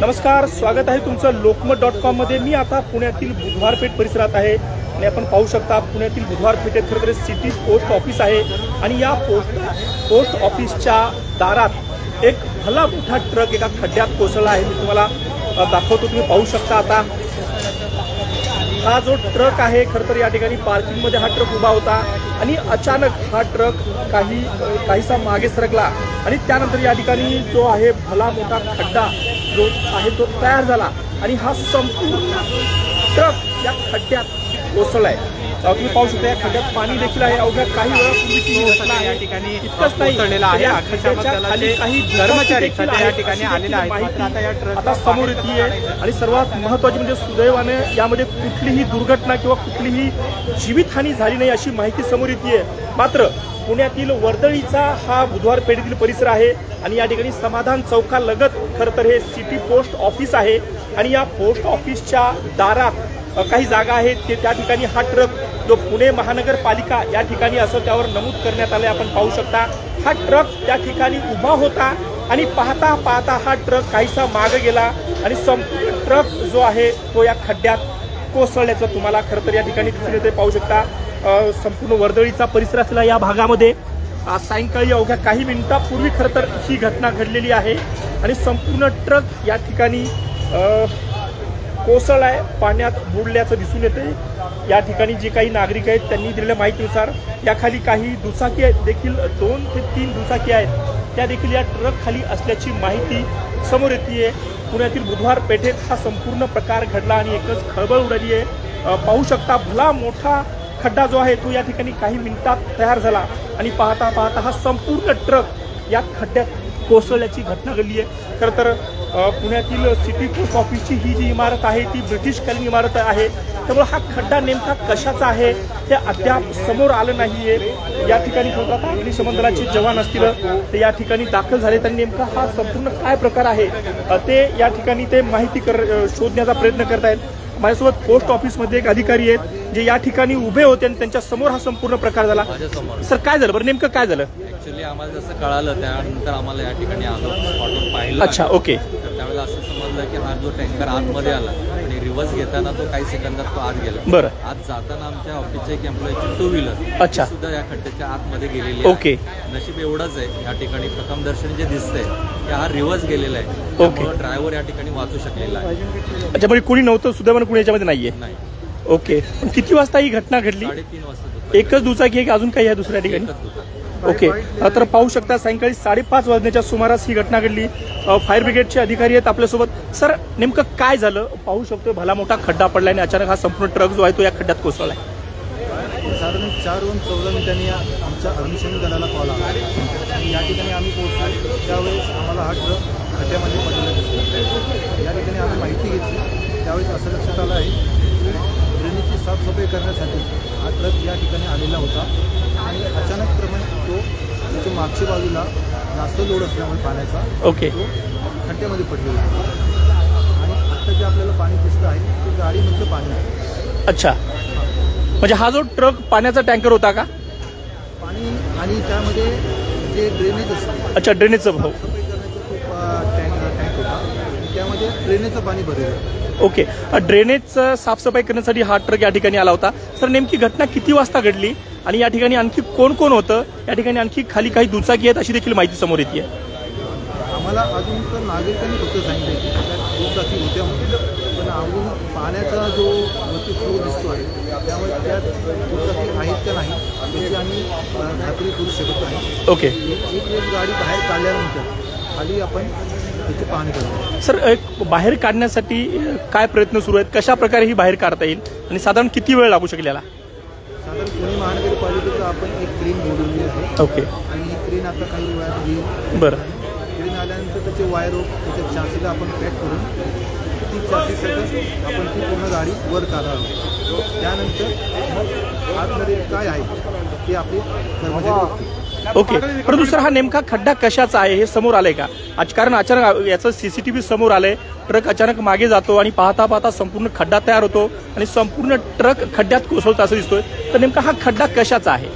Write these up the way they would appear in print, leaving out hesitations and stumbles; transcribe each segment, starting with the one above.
नमस्कार, स्वागत आहे तुमचं लोकमत.com मध्ये। मी आता पुण्यातील बुधवार पेठ परिसरात आहे आणि आपण पाहू शकता पुण्यातील बुधवार पेठेत खरंतर सिटी पोस्ट ऑफिस आहे आणि या पोस्ट ऑफिसच्या दारात एक भला मोठा ट्रक एका खड्ड्यात कोसळला आहे। मी तुम्हाला दाखवतो, तुम्ही पाहू शकता। आता हा जो ट्रक आहे खरंतर या ठिकाणी पार्किंग मध्ये हा ट्रक उभा होता आणि अचानक हा ट्रक काहीसा मागे सरकला आणि त्यानंतर या ठिकाणी जो आहे भला मोठा खड्डा जो आहे तो तयार झाला आणि हा संपूर्ण ट्रक या खड्ड्यात कोसळलाय। तुम्ही पाहू शकता या खड्ड्यात पाणी देखील आहे। अवघ्या काही वेळापूर्वीची ही घटना आहे। या ठिकाणी इतकंच नाही, आहे खड्ड्याच्या खाली काही कर्मचारी या ठिकाणी आलेले आहेत। आता समोर येते आणि सर्वात महत्त्वाची म्हणजे सुदैवाने यामध्ये कुठलीही दुर्घटना किंवा कुठलीही जीवितहानी झाली नाही अशी माहिती समोर येते। मात्र पुण्यातील वर्दळीचा हा बुधवार पेठेतील परिसर आहे आणि या ठिकाणी समाधान चौकालगत खरंतर हे सिटी पोस्ट ऑफिस आहे आणि या पोस्ट ऑफिसच्या दारात काही जागा आहेत ते त्या ठिकाणी हा ट्रक जो पुणे महानगरपालिका या ठिकाणी असं त्यावर नमूद करण्यात आले। आपण पाहू शकता हा ट्रक त्या ठिकाणी उभा होता आणि पाहता पाहता हा ट्रक काहीसा मागे गेला आणि संपूर्ण ट्रक जो आहे तो या खड्ड्यात कोसळल्याचं तुम्हाला खरंतर या ठिकाणी दिसून येते। पाहू शकता संपूर्ण वर्दळीचा परिसर असलेला या भागामध्ये सायंकाळी अवघ्या काही मिनिटांपूर्वी खरंतर ही घटना घडलेली आहे आणि संपूर्ण ट्रक या ठिकाणी कोसळलाय, पाण्यात बुडल्याचं दिसून येते। या ठिकाणी जे काही नागरिक आहेत त्यांनी दिलेल्या माहितीनुसार याखाली काही दुचाकी आहेत देखील, 2 ते 3 दुचाकी आहेत त्या देखील या ट्रक खाली असल्याची माहिती समोर येते। पुण्यातील बुधवार पेठेत हा संपूर्ण प्रकार घडला आणि एकच खळबळ उडाली आहे। पाहू शकता भला मोठा खड्डा जो आहे तो या ठिकाणी काही मिनिटात तयार झाला आणि पाहता पाहता हा संपूर्ण ट्रक या खड्ड्यात कोसळल्याची घटना घडली आहे। खरंतर पुण्यातील सिटी पोस्ट ऑफिसची ही जी इमारत आहे ती ब्रिटिशकालीन इमारत आहे, त्यामुळे हा खड्डा नेमका कशाचा आहे हे अद्याप समोर आलं नाहीये। या ठिकाणी अग्निशमन दलाचे जवान असतील ते या ठिकाणी दाखल झाले, त्यांनी नेमका हा संपूर्ण काय प्रकार आहे ते या ठिकाणी ते माहिती शोधण्याचा प्रयत्न करत आहेत। माझ्यासोबत पोस्ट ऑफिसमध्ये एक अधिकारी आहेत जे या ठिकाणी उभे होते आणि त्यांच्या समोर हा संपूर्ण प्रकार झाला। सर काय झालं बरं, नेमकं काय झालं? ऍक्च्युली आम्हाला जसं कळालं त्यानंतर आम्हाला या ठिकाणी आलो, स्पॉटवर पाहिलं। अच्छा, ओके। तर त्यावेळेला असं समजलं की हा जो टँकर आतमध्ये आला आणि रिव्हर्स घेताना तो काही सेकंदात तो आत गेला। बरं, आत जाताना आमच्या ऑफिसच्या एक एम्प्लॉईची 2 व्हीलर अच्छा सुद्धा या खड्ड्याच्या आतमध्ये गेलेली आहे। ओके। नशीब एवढंच आहे या ठिकाणी प्रथमदर्शनी जे दिसतंय की हा रिव्हर्स गेलेला आहे। ओके, ड्रायव्हर या ठिकाणी वाचू शकलेला आहे। अच्छा, म्हणजे कुणी नव्हतं सुद्धा, कुणी याच्यामध्ये नाहीये? नाही। ओके, पण किती वाजता ही घटना घडली? 3:30 वाजता। एकच दुचाकी आहे की अजून काही आहे दुसऱ्या ठिकाणी? ओके, तर पाहू शकता सायंकाळी 5:30 वाजण्याच्या सुमारास ही घटना घडली। फायर ब्रिगेडचे अधिकारी आहेत आपल्यासोबत। सर नेमकं काय झालं? पाहू शकतो भला मोठा खड्डा पडला आणि अचानक हा संपूर्ण ट्रक जो आहे तो या खड्ड्यात कोसळलाय। साधारण 4:14 मिनिटांनी आमच्या अग्निशमन दलाला कॉल आला आणि या ठिकाणी आम्ही पोहोचलो। त्यावेळेस आम्हाला हा ट्रक खड्ड्यामध्ये पडलेला दिसला। या ठिकाणी आम्ही माहिती घेतली, त्यावेळेस असं लक्षात आलं आहे की ड्रेनेजची साफसफाई करण्यासाठी हा ट्रक या ठिकाणी आलेला होता आणि अचानकप्रमाणे तो त्याच्या मागच्या बाजूला जास्त लोड असल्यामुळे पाण्याचा ओके तो खड्ड्यामध्ये पडलेला आहे आणि आत्ता जे आपल्याला पाणी दिसतं आहे ते गाडीमधलं पाणी आहे। अच्छा, म्हणजे हा जो ट्रक पाण्याचा टँकर होता का? पाणी आणि त्यामध्ये जे ड्रेनेज असतं, अच्छा, ड्रेनेजचं भाऊ सफाई करण्याचा खूप टँक होता आणि त्यामध्ये ड्रेनेजचं पाणी भरलेलं। ओके, ड्रेनेजचं साफसफाई करण्यासाठी हा ट्रक या ठिकाणी आला होता। सर नेमकी घटना किती वाजता घडली आणि या ठिकाणी आणखी कोण कोण होतं? या ठिकाणी आणखी खाली काही दुचाकी आहेत अशी देखील माहिती समोर येते। आम्हाला अजून तर नागरिकांनी फक्त सांगितलं की त्यात दुचाकी होत्या म्हणून, पण अजून पाण्याचा जो वरती फ्लो दिसतो आहे त्यामुळे त्यात दुचाकी आहेत का नाही याची आम्ही खात्री करू शकत नाही। ओके, एक गाडी बाहेर काढल्यानंतर खाली आपण त्याची पाहणी करतो। सर बाहेर काढण्यासाठी काय प्रयत्न सुरू आहेत? कशा प्रकारे ही बाहेर काढता येईल आणि साधारण किती वेळ लागू शकेल याला? साधारण पुणे महानगरपालिकेचं आपण एक क्रेन बोलवली आहे। ओके, आणि ही क्रेन आता काही वेळात येईल। बरं, क्रेन आल्यानंतर त्याचे वायर त्याच्या चासीला आपण पॅक करून ती चासीसाठी आपण ती पूर्ण गाडी वर काढणार आहोत। त्यानंतर मग आतमध्ये काय आहे ते आपले कर्मचारी बघतील। ओके, परंतु सर हा नेमका खड्डा कशाचा आहे हे समोर आलंय का? कारण अचानक याचं CCTV समोर आलंय, ट्रक अचानक मागे जातो आणि पाहता पाहता संपूर्ण खड्डा तयार होतो आणि संपूर्ण ट्रक खड्ड्यात कोसळतो असं दिसतोय। तर नेमका हा खड्डा कशाचा आहे?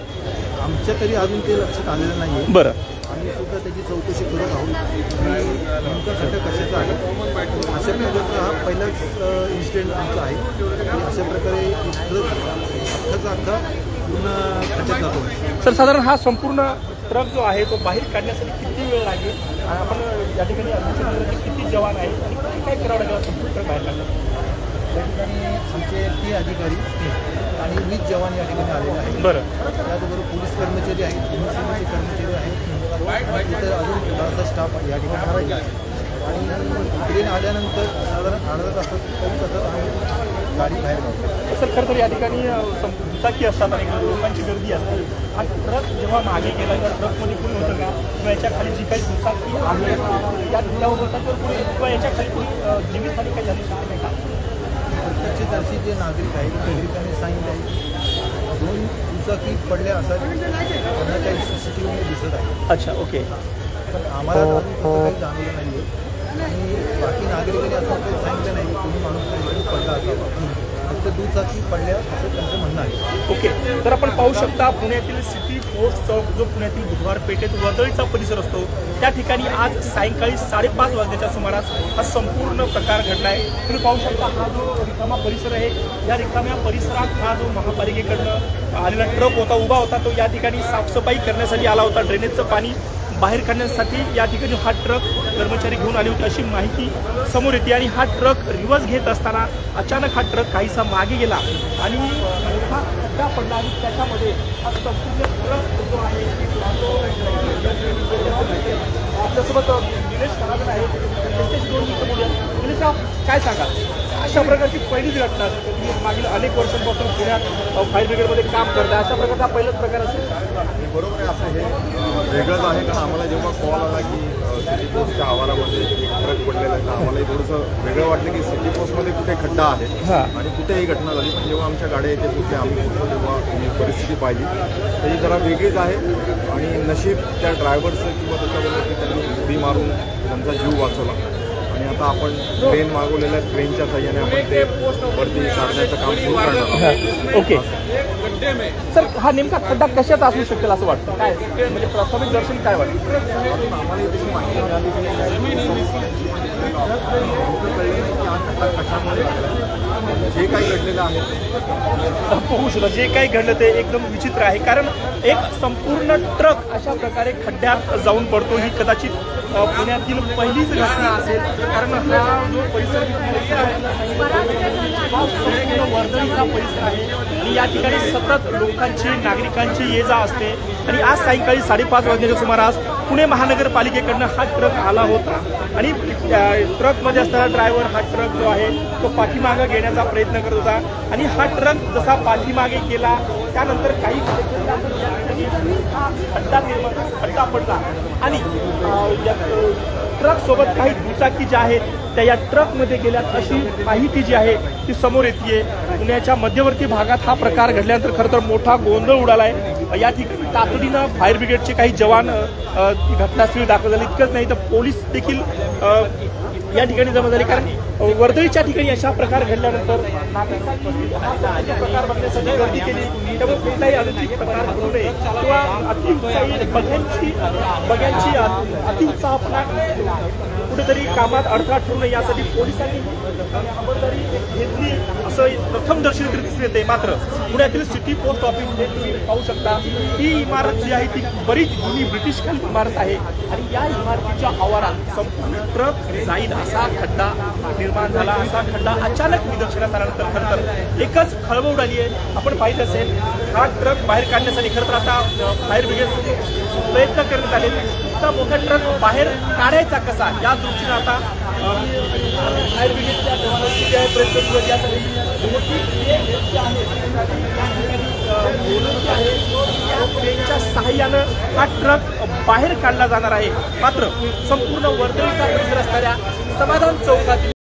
आमच्या तरी अजून ते लक्षात आलेलं नाहीये। बरं, आम्ही सुद्धा त्याची चौकशी करत आहोत। नेमका खड्डा कशाचा आहे. अशा प्रकारचा हा पहिलाच इन्सिडेंट आमचा आहे की अशा प्रकारे अख्खा पूर्ण खड्ड्यात जातो. सर साधारण हा संपूर्ण ट्रक जो आहे तो बाहेर काढण्यासाठी किती वेळ लागेल आणि आपण या ठिकाणी किती जवान आहेत आणि काय करावं लागेल संपूर्ण ट्रक बाहेर काढण्यासाठी. या ठिकाणी आमचे 3 अधिकारी आणि 20 जवान या ठिकाणी आलेले आहेत. बरं. त्याचबरोबर पोलीस कर्मचारी आहेत, एमएससीचे कर्मचारी आहेत, इतर अजून बराचसा स्टाफ या ठिकाणी आहे. आणि ट्रेन आल्यानंतर साधारण अर्धा तासात आम्ही गाडी बाहेर काढतो. सर खरं तर या ठिकाणी दुचाकी असतात आणि लोकांची गर्दी असते. हा ट्रक जेव्हा मागे गेला त्या ट्रकमध्ये कोणी होतं का किंवा याच्या खाली जी काही दुचाकी आहे या त्यावर होतात तर कोणी किंवा याच्या खाली कोणी जीवितहानी काही झाली शकते नाही का. प्रत्यक्षदर्शी जे नागरिक आहेत नागरिकांनी सांगितले आहे 2 दुचाकी पडल्या असतात त्यांना काही CCTV दिसत आहे. अच्छा ओके. पण आम्हाला अजून तसं काही जाणवलं नाही आहे आणि बाकी नागरिकांनी असं काही सांगितलं नाही की कोणी माणूस काही पडला असावा. फक्त दुचाकी पडल्या असं त्यांचं म्हणणं आहे. ओके. तर आपण पाहू शकता पुण्यातील सिटी पोस्ट चौक जो पुण्यातील बुधवार पेठेत वर्दळीचा परिसर असतो त्या ठिकाणी आज सायंकाळी 5:30 वाजण्याच्या सुमारास हा संपूर्ण प्रकार घडला आहे. तुम्ही पाहू शकता हा जो रिकामा परिसर आहे या रिकाम्या परिसरात हा जो महापालिकेकडनं आलेला ट्रक होता उभा होता तो या ठिकाणी साफसफाई करण्यासाठी आला होता. ड्रेनेजचं पाणी बाहेर काढण्यासाठी या ठिकाणी हा ट्रक कर्मचारी घेऊन आले होते अशी माहिती समोर येते. आणि हा ट्रक रिव्हर्स घेत असताना अचानक हा ट्रक काहीसा मागे गेला आणि हा खड्डा पडला आणि त्याच्यामध्ये हा संपूर्ण ट्रक जो आहे आपल्यासोबत निलेश कलागण आहे त्यांच्याशी 2 मिनिटं बोलूया. निलेश काय सांगा अशा प्रकारची पहिलीच घटना असते तुम्ही मागील अनेक वर्षांपासून पुण्यात फायर ब्रिगेडमध्ये काम करता अशा प्रकारचा पहिलाच प्रकार असेल. बरोबर आहे. असं हे वेगळंच आहे कारण आम्हाला जेव्हा कॉल आला की सिटी पोस्टच्या आवारामध्ये एक ट्रक पडलेला आहे तर आम्हालाही थोडंसं वेगळं वाटलं की सिटी पोस्टमध्ये कुठे खड्डा आहे आणि कुठे ही घटना झाली. पण जेव्हा आमच्या गाड्या येते कुठे आम्ही कुठं तेव्हा ही परिस्थिती पाहिली त्याची जरा वेगळीच आहे. आणि नशीब त्या ड्रायव्हरचं किंवा त्याच्याबरोबर की त्यांनी उडी मारून त्यांचा जीव वाचवला. आणि आता आपण ट्रेन मागवलेल्या ट्रेनच्या साह्याने आपण ते वरती काढण्याचं काम सुरू करणार आहोत. ओके. सर हा नेमका खड्डा कशाचा असू शकेल असं वाटतं काय म्हणजे प्राथमिक दर्शन काय वाटतं. आम्हाला त्याची माहिती मिळाली की जे काही घडलेलं आहे बघू शकता जे काही घडलं ते एकदम विचित्र आहे कारण एक संपूर्ण ट्रक अशा प्रकारे खड्ड्यात जाऊन पडतो ही कदाचित पुण्यातील पहिलीच घटना असेल. कारण हा जो परिसर वर्दळीचा परिसर आहे आणि या ठिकाणी सतत लोकांची नागरिकांची ये जा असते. आणि आज सायंकाळी 5:30 वाजण्याच्या सुमारास पुणे महानगरपालिकेकडनं हा ट्रक आला होता आणि ट्रकमध्ये असताना ड्रायव्हर हा ट्रक जो आहे तो पाठीमागे घेण्याचा प्रयत्न करत होता आणि हा ट्रक जसा पाठीमागे गेला त्यानंतर काही खड्डा पडला आणि ट्रक सोबत काही दुचाकी ज्या आहेत त्या या ट्रकमध्ये गेल्यात अशी माहिती जी आहे ती समोर येते. पुण्याच्या मध्यवर्ती भागात हा प्रकार घडल्यानंतर खरं तर मोठा गोंधळ उडाला आहे. या ठिकाणी तातडीनं फायर ब्रिगेडचे काही जवान घटनास्थळी दाखल झाले. इतकंच नाही तर पोलीस देखील या ठिकाणी जमा झाले कारण वर्दळीच्या ठिकाणी अशा प्रकार घडल्यानंतर नागरिकांनी हा प्रकार बघण्यासाठी गर्दी केली. त्यामुळे कुठलाही अनुचित प्रकार घडू नये किंवा अतिउत्साही बघ्यांची अतिउत्साहपणा कुठेतरी कामात अडथळा ठरू नये यासाठी पोलिसांनी खबरदारी घेतली असं प्रथमदर्शी दिसून येते. मात्र पुण्यातील सिटी पोस्ट ऑफिस हे तुम्ही पाहू शकता ही इमारत जी आहे ती बरीच जुनी ब्रिटिशकालीन इमारत आहे आणि या इमारतीच्या आवारात संपूर्ण ट्रक जाईल असा खड्डा निर्माण झाला. असा खड्डा अचानक निदर्शनास आल्यानंतर खरं तर एकच खळबळ उडाली आहे. आपण पाहिलं असेल हा ट्रक बाहेर काढण्यासाठी खरं तर आता फायर ब्रिगेड प्रयत्न करण्यात आले. इतका मोठा ट्रक बाहेर काढायचा कसा या दृष्टीनं आता फायर ब्रिगेडच्या जवानांची जे आहे प्रयत्न सुरू आहेत. यासाठी ट्रेनच्या सहाय्यानं हा ट्रक बाहेर काढला जाणार आहे. मात्र संपूर्ण वर्दळीचा परिसर असणाऱ्या समाधान चौकातील